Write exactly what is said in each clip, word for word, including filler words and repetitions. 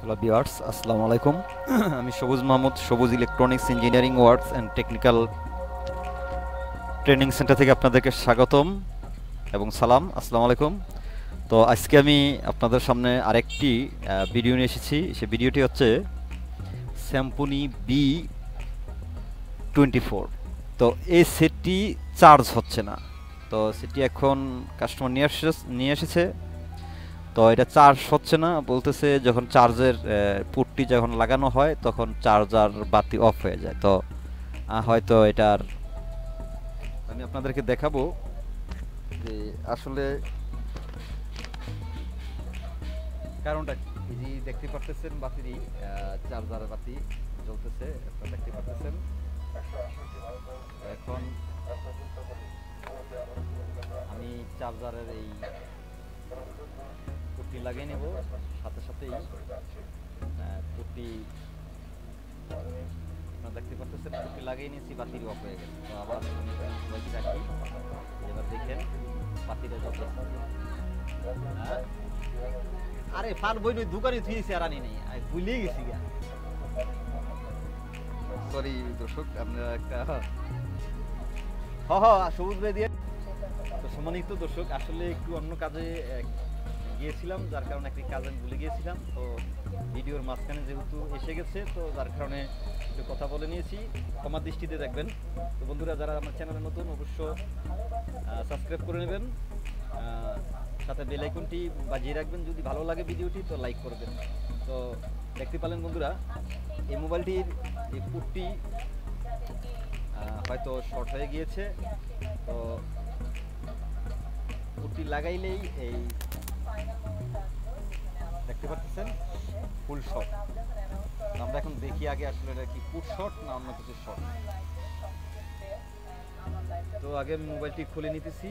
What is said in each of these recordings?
Hello viewers, আসসালামু আলাইকুম। আমি Sabuj Mahmud, Sabuj electronics engineering works and technical training centre থেকে আপনাদেরকে স্বাগতম এবং সালাম। আসসালামু আলাইকুম। তো আজকে আমি আপনাদের সামনে আরেকটি ভিডিও নিয়ে এসেছি। সেই ভিডিওটি হচ্ছে স্যাম্পনি বি টোয়েন্টি ফোর। তো এই সেটটি চার্জ হচ্ছে না। তো সেটি এখন কাস্টমার নিয়ে এসে নিয়ে এসেছে তো এটা চার্জ হচ্ছে না, বলতেছে যখন চার্জের পুটটি যখন লাগানো হয় তখন চার্জার বাতি অফ হয়ে যায়। তো হয়তো এটার আমি আপনাদেরকে দেখাবো যে আসলে কারণটা কি। এই যে দেখতে পারতেছেন বাতিরই চার্জার বাতি জ্বলতেছে, আপনারা দেখতে পারতেছেন। এখন আমি চার্জারের এই পুটটি লাগিয়ে নেব, সাথে সাথেই পুটটি আপনারা দেখতে পাচ্ছেন পুটটি লাগিয়ে নিয়েছি, বাতির অফ হয়ে গেছে। তো আবার আমি এখানে মোবাইলটি রাখি, এবার দেখেন বাতিটা জ্বলতেছে। আরে ফাল বই নই, দোকানে থুয়েছি আর আনি নেই, ভুলেই গেছি গা। সরি দর্শক, আপনারা একটা হ হ সবুজ ভাই দিয়ে। তো সম্মানিত দর্শক, আসলে একটু অন্য কাজে গিয়েছিলাম, যার কারণে একটি কাজ আমি ভুলে গিয়েছিলাম। তো ভিডিওর মাঝখানে যেহেতু এসে গেছে, তো যার কারণে একটু কথা বলে নিয়েছি, ক্ষমা দৃষ্টিতে দেখবেন। তো বন্ধুরা, যারা আমার চ্যানেলে নতুন অবশ্য সাবস্ক্রাইব করে নেবেন, সাথে বেল আইকনটি বাজিয়ে রাখবেন। যদি ভালো লাগে ভিডিওটি তো লাইক করবেন। তো দেখতে পেলেন বন্ধুরা, এই মোবাইলটির এই পুটটি হয়তো শর্ট হয়ে গিয়েছে। তো পুটটি লাগাইলেই এই দেখতে পাচ্ছেন ফুল শট। আমরা এখন দেখি আগে আসলে এটা কি ফুল শট না অন্য কিছু শট। তো আগে আমি মোবাইলটি খুলে নিতেছি।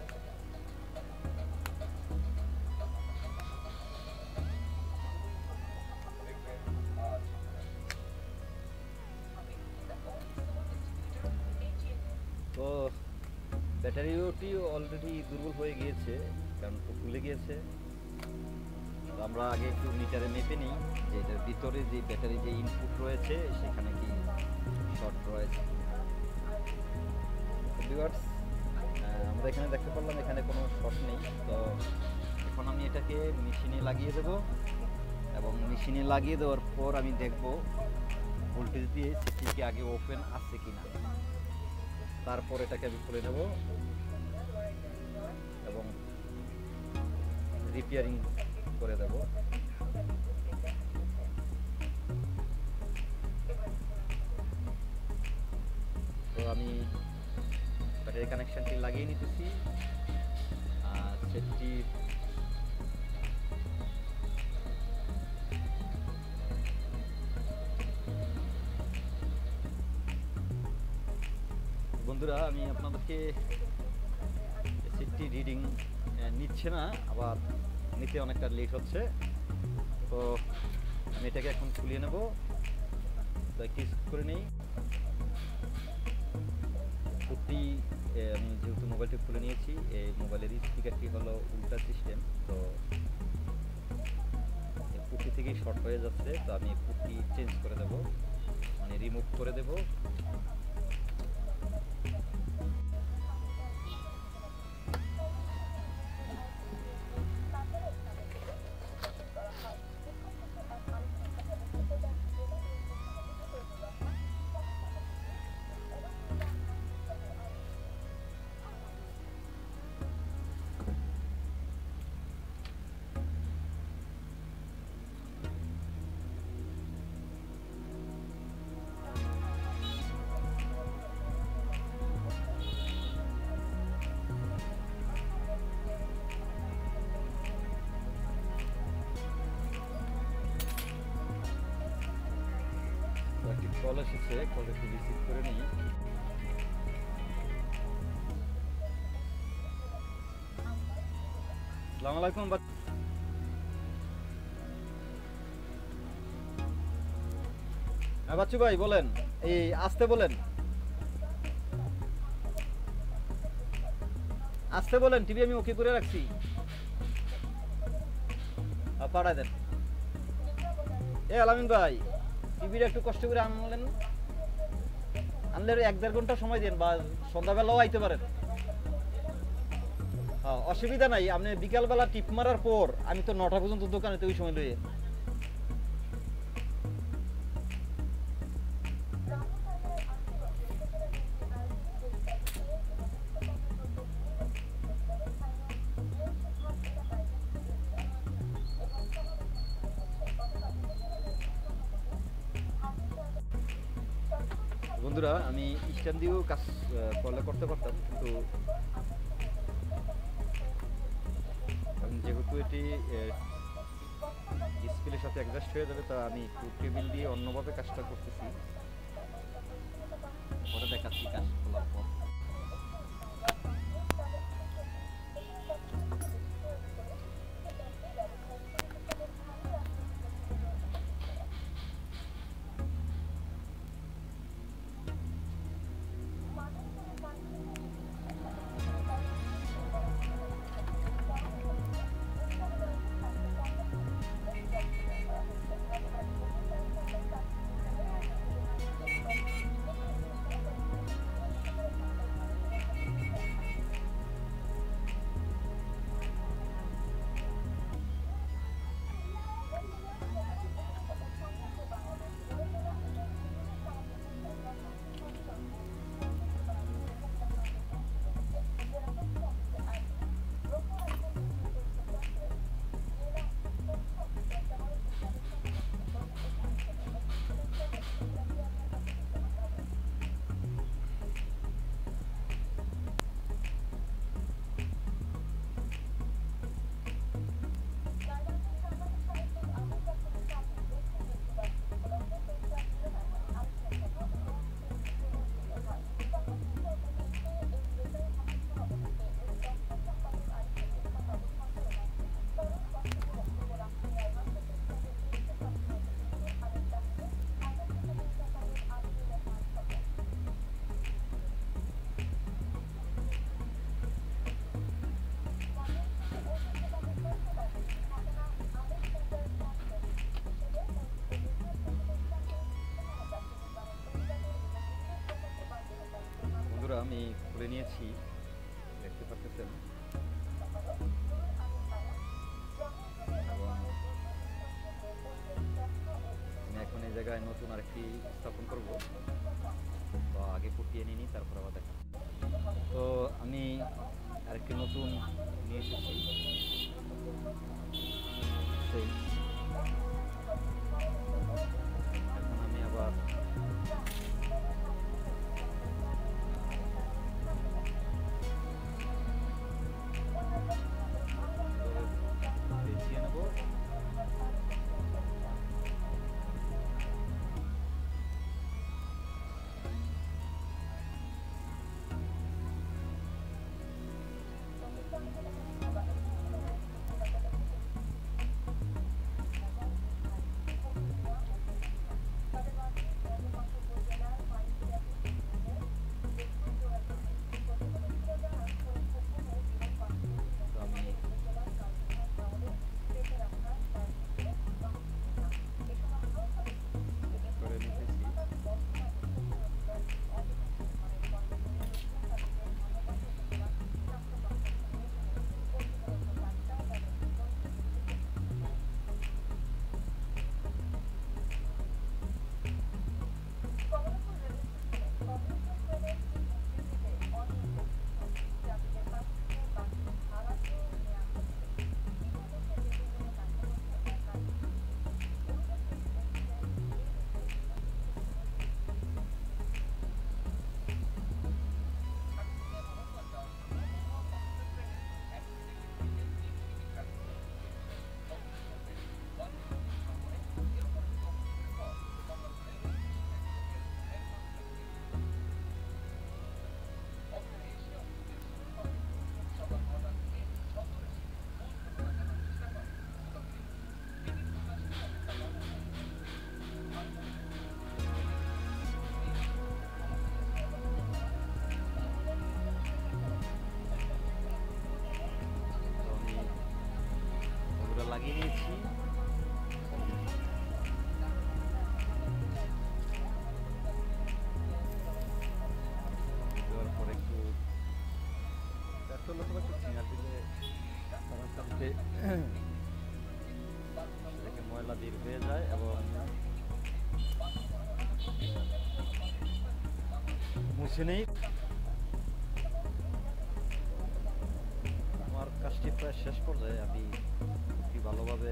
তো ব্যাটারিটি অলরেডি দুর্বল হয়ে গিয়েছে, কারণ খুলে গিয়েছে। আমরা আগে একটু মিটারে মেপে নিই যে এটার ভিতরে যে ব্যাটারি যে ইনপুট রয়েছে সেখানে কি শর্ট রয়েছে। ভিউয়ার্স, আমরা এখানে দেখতে পারলাম এখানে কোনো শর্ট নেই। তো এখন আমি এটাকে মেশিনে লাগিয়ে দেব এবং মেশিনে লাগিয়ে দেওয়ার পর আমি দেখব ভোল্টেজ দিয়ে সেটিকে আগে ওপেন আছে কিনা। তারপর এটাকে আমি খুলে নেব এবং রিপেয়ারিং করে দেব। তো আমি ব্যাটারি কানেকশনটি লাগিয়ে নিতেছি। আর সেটি বন্ধুরা, আমি আপনাদেরকে সেটটি রিডিং নিচ্ছে না, আবার নিতে অনেকটা লেট হচ্ছে। তো আমি এটাকে এখন খুলিয়ে নেব। তো একটি করে নেই পুটটি। আমি যেহেতু মোবাইলটি খুলে নিয়েছি, এই মোবাইলের স্পিকারটি হলো উল্টা সিস্টেম। তো এই পুটটি থেকেই শর্ট হয়ে যাচ্ছে। তো আমি পুটটি চেঞ্জ করে দেব, মানে রিমুভ করে দেব। কল এসেছে, কলটি রিসিভ করে নিই। আসসালামু আলাইকুম। হ্যাঁ বাচ্চু ভাই বলেন, এই আসতে বলেন, আসতে বলেন। টিভি আমি ওকে করে রাখছি, পাঠায় দেন। এ আলামিন ভাই, টিভিটা একটু কষ্ট করে আনলেন, আনলে এক দেড় ঘন্টা সময় দেন, বা সন্ধ্যাবেলাও আইতে পারেন। হ্যাঁ, অসুবিধা নাই, আপনি বিকালবেলা টিপ মারার পর আমি তো নটা পর্যন্ত দোকানে, তো ওই সময় লইয়ে। বন্ধুরা, আমি স্ট্যান্ড দিয়েও কাজ করলে করতে পারতাম, কিন্তু যেহেতু এটি ডিসপ্লের সাথে অ্যাডজাস্ট হয়ে যাবে, তা আমি একটু টেবিল দিয়ে অন্যভাবে কাজটা করতেছি, পরে দেখাচ্ছি কাজ খোলার পর। আমি খুলে নিয়েছি, দেখতে পাচ্ছেন, আমি এখন এই জায়গায় নতুন আরেকটি স্থাপন করব, তো আগে ফুটিয়ে নিই, তারপর আবার দেখা। তো আমি আরেকটি নতুন নিয়ে এসেছি, এখন আমি আবার লাগিয়ে নিয়েছি। ঝামেলা দূর হয়ে যায় এবং মুছে নেই। আমার কাজটি প্রায় শেষ পর্যায়ে, আমি খুবই ভালোভাবে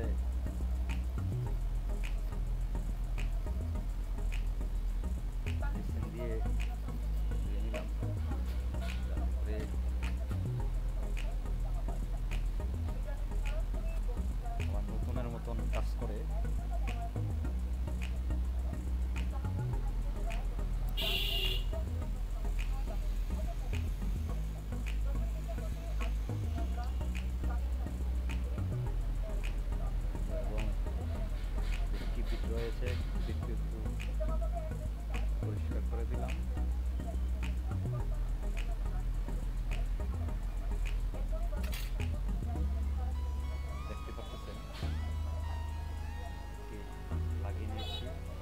মেশিন দিয়ে ধুয়ে নিলাম, তারপরে আমার নতুনের মতন কাজ করে। রয়েছে একটু একটু পরিষ্কার করে দিলাম। দেখতে পাচ্ছেন লাগিয়ে নিয়েছি।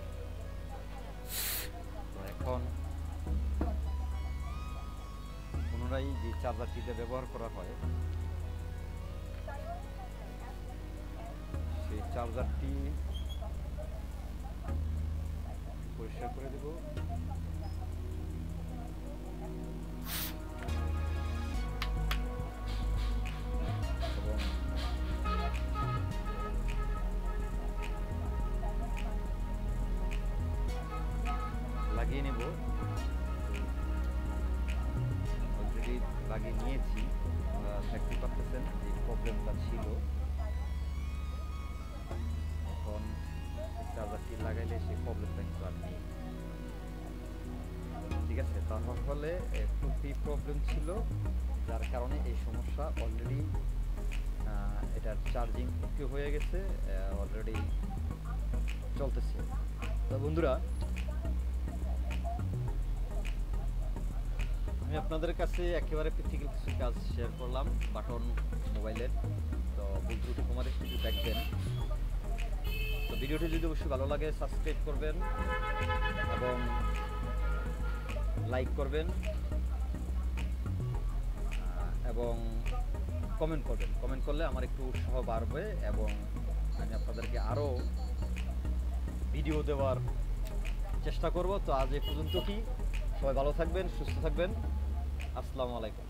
তো এখন পুনরায় যে চার্জারটিতে ব্যবহার করা হয় সেই চার্জারটি পরিষ্কার করে দেব। এবং লাগিয়ে নেব। অলরেডি লাগিয়ে নিয়েছি, আপনারা দেখতে পাচ্ছেন যে প্রবলেমটা ছিল। এখন চার্জারটি লাগাইলে সেই প্রবলেমটা কিন্তু আর নেই। ঠিক আছে, তাহলে একটু প্রবলেম ছিল যার কারণে এই সমস্যা। অলরেডি এটার চার্জিং একটু হয়ে গেছে, অলরেডি চলতেছে। তো বন্ধুরা, আমি আপনাদের কাছে একেবারে প্র্যাকটিক্যাল কিছু কাজ শেয়ার করলাম বাটন মোবাইলের। তো ভুল ত্রুটি তোমাদের কিছু দেখবেন। তো ভিডিওটি যদি অবশ্যই ভালো লাগে সাবস্ক্রাইব করবেন এবং লাইক করবেন এবং কমেন্ট করবেন। কমেন্ট করলে আমার একটু উৎসাহ বাড়বে এবং আমি আপনাদেরকে আরও ভিডিও দেওয়ার চেষ্টা করব। তো আজ এ পর্যন্ত, কি সবাই ভালো থাকবেন, সুস্থ থাকবেন। আসসালামু আলাইকুম।